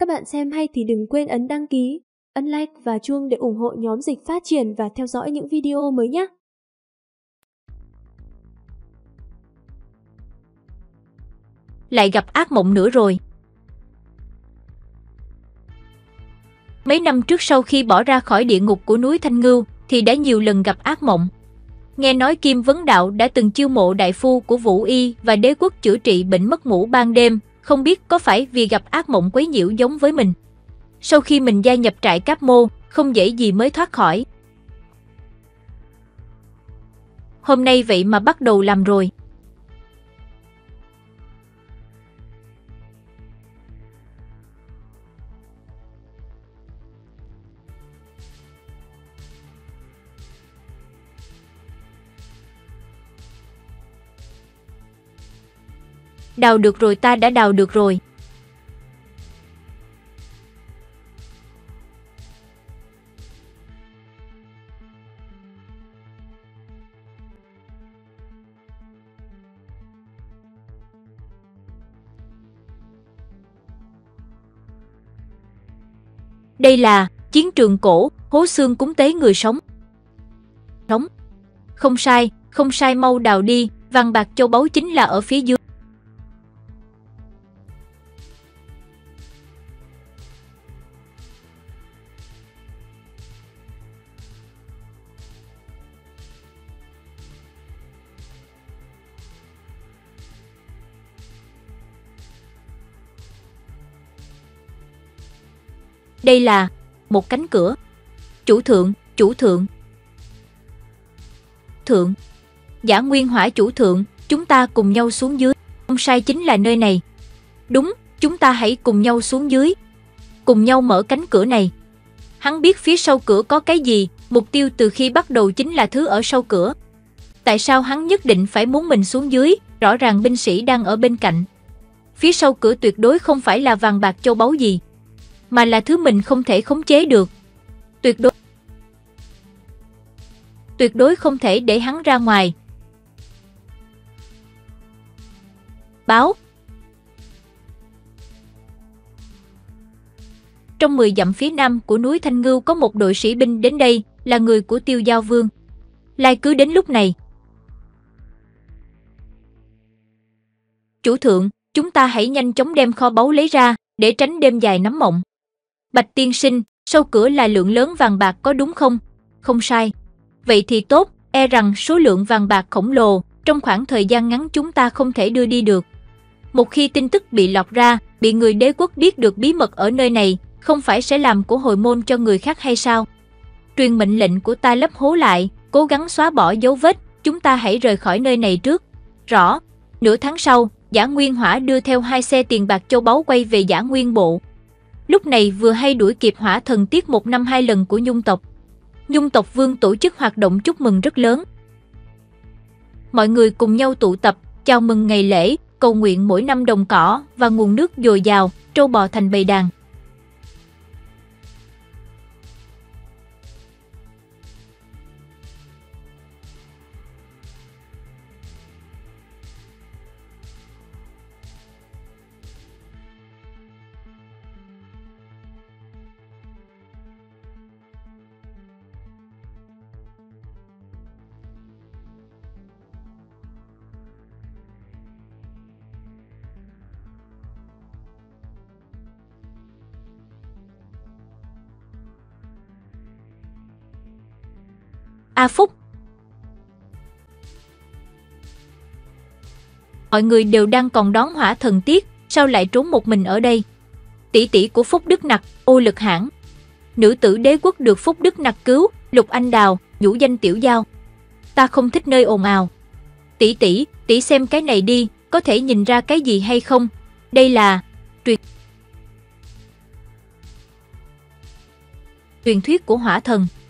Các bạn xem hay thì đừng quên ấn đăng ký, ấn like và chuông để ủng hộ nhóm Dịch Phát Triển và theo dõi những video mới nhé. Lại gặp ác mộng nữa rồi. Mấy năm trước sau khi bỏ ra khỏi địa ngục của núi Thanh Ngưu thì đã nhiều lần gặp ác mộng. Nghe nói Kim Vấn Đạo đã từng chiêu mộ đại phu của Vũ Y và Đế Quốc chữa trị bệnh mất ngủ ban đêm, không biết có phải vì gặp ác mộng quấy nhiễu giống với mình. Sau khi mình gia nhập trại Cáp Mô, không dễ gì mới thoát khỏi. Hôm nay vậy mà bắt đầu làm rồi. Đào được rồi, ta đã đào được rồi. Đây là chiến trường cổ, hố xương cúng tế người sống. Không sai, mau đào đi, vàng bạc châu báu chính là ở phía dưới. Đây là một cánh cửa. Chủ thượng. Thượng. Giả Nguyên Hỏa chủ thượng, chúng ta cùng nhau xuống dưới. Không sai, chính là nơi này. Đúng, chúng ta hãy cùng nhau xuống dưới. Cùng nhau mở cánh cửa này. Hắn biết phía sau cửa có cái gì, mục tiêu từ khi bắt đầu chính là thứ ở sau cửa. Tại sao hắn nhất định phải muốn mình xuống dưới, rõ ràng binh sĩ đang ở bên cạnh. Phía sau cửa tuyệt đối không phải là vàng bạc châu báu gì, mà là thứ mình không thể khống chế được. Tuyệt đối không thể để hắn ra ngoài. Báo. Trong 10 dặm phía nam của núi Thanh Ngưu có một đội sĩ binh đến đây, là người của Tiêu Giao Vương. Lai cứ đến lúc này. Chủ thượng, chúng ta hãy nhanh chóng đem kho báu lấy ra, để tránh đêm dài nắm mộng. Bạch tiên sinh, sau cửa là lượng lớn vàng bạc có đúng không? Không sai. Vậy thì tốt, e rằng số lượng vàng bạc khổng lồ, trong khoảng thời gian ngắn chúng ta không thể đưa đi được. Một khi tin tức bị lọt ra, bị người Đế Quốc biết được bí mật ở nơi này, không phải sẽ làm của hồi môn cho người khác hay sao? Truyền mệnh lệnh của ta lấp hố lại, cố gắng xóa bỏ dấu vết, chúng ta hãy rời khỏi nơi này trước. Rõ. Nửa tháng sau, Giả Nguyên Hỏa đưa theo 2 xe tiền bạc châu báu quay về Giả Nguyên Bộ. Lúc này vừa hay đuổi kịp hỏa thần tiết 1 năm 2 lần của Nhung tộc. Nhung tộc Vương tổ chức hoạt động chúc mừng rất lớn. Mọi người cùng nhau tụ tập, chào mừng ngày lễ, cầu nguyện mỗi năm đồng cỏ và nguồn nước dồi dào, trâu bò thành bầy đàn. A Phúc. Mọi người đều đang còn đón hỏa thần tiết, sao lại trốn một mình ở đây? Tỷ tỷ của Phúc Đức Nặc, Ô Lực Hãn. Nữ tử Đế Quốc được Phúc Đức Nặc cứu, Lục Anh Đào, nhũ danh Tiểu Giao. Ta không thích nơi ồn ào. Tỷ xem cái này đi, có thể nhìn ra cái gì hay không? Đây là truyền thuyết của hỏa thần.